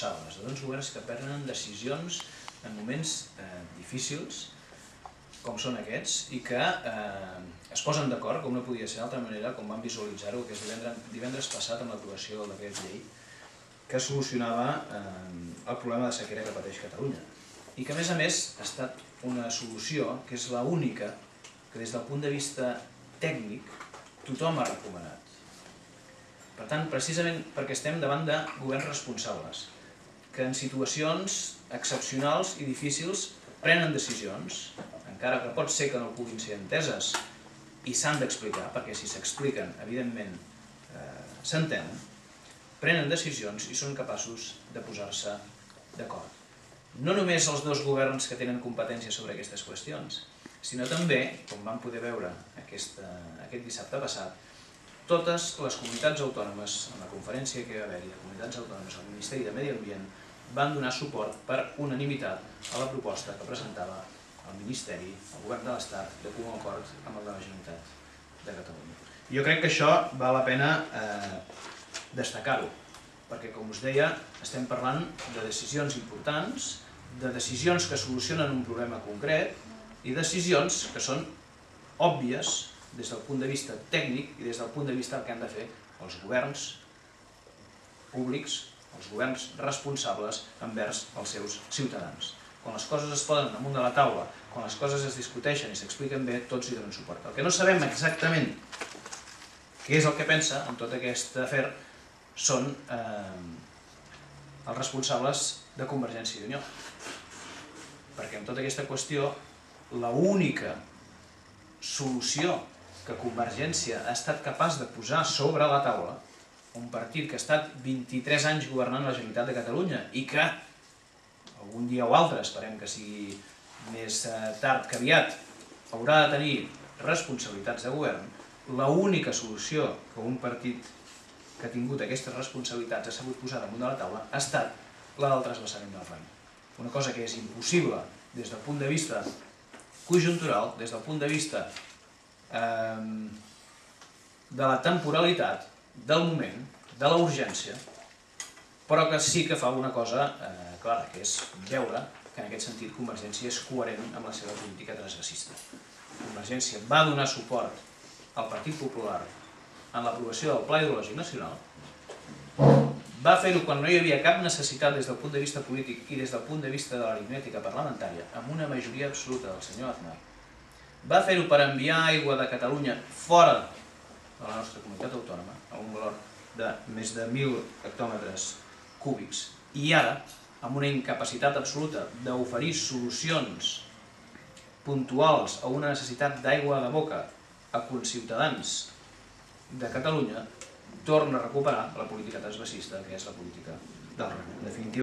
responsables, d'uns governs que prenen decisions en moments difícils, com són aquests, i que es posen d'acord, com no podia ser d'altra manera, com vam visualitzar-ho aquest divendres passat amb l'aprovació del decret llei, que solucionava el problema de sequera que pateix Catalunya. I que, a més, ha estat una solució que és l'única que des del punt de vista tècnic tothom ha recomanat. Per tant, precisament perquè estem davant de governs responsables, que en situacions excepcionals i difícils prenen decisions, encara que pot ser que no puguin ser enteses i s'han d'explicar, perquè si s'expliquen, evidentment, s'entenen, prenen decisions i són capaços de posar-se d'acord. No només els dos governs que tenen competències sobre aquestes qüestions, sinó també, com vam poder veure aquest dissabte passat, totes les comunitats autònomes, en la conferència que va haver-hi de comunitats autònomes al Ministeri de Medi Ambient, van donar suport per unanimitat a la proposta que presentava el Ministeri, el Govern de l'Estat, de comú acord amb el de la Generalitat de Catalunya. Jo crec que això val la pena destacar-ho, perquè, com us deia, estem parlant de decisions importants, de decisions que solucionen un problema concret i decisions que són òbvies des del punt de vista tècnic i des del punt de vista del que han de fer els governs públics, els governs responsables envers els seus ciutadans. Quan les coses es posen damunt de la taula, quan les coses es discuteixen i s'expliquen bé, tots hi donen suport. El que no sabem exactament què és el que pensa en tot aquest afer són els responsables de Convergència i Unió. Perquè en tota aquesta qüestió, l'única solució que Convergència ha estat capaç de posar sobre la taula, un partit que ha estat 23 anys governant la Generalitat de Catalunya i que algun dia o altre, esperem que sigui més tard que aviat, haurà de tenir responsabilitats de govern, l'única solució que un partit que ha tingut aquestes responsabilitats ha sabut posar damunt de la taula ha estat la del trasbassament del Roine. Una cosa que és impossible des del punt de vista conjuntural, des del punt de vista de la temporalitat, del moment, de la urgència, però que sí que fa una cosa clara, que és veure que en aquest sentit Convergència és coherent amb la seva política transgressista. Convergència va donar suport al Partit Popular en l'aprovació del Pla Hidrològic Nacional, va fer-ho quan no hi havia cap necessitat des del punt de vista polític i des del punt de vista de l'aritmètica parlamentària, amb una majoria absoluta del senyor Aznar, va fer-ho per enviar aigua de Catalunya fora de la nostra comunitat autònoma, a un valor de més de 1.000 hectòmetres cúbics, i ara, amb una incapacitat absoluta d'oferir solucions puntuals a una necessitat d'aigua de boca a conciutadans de Catalunya, torna a recuperar la política transvasista, que és la política del Roine. En definitiva,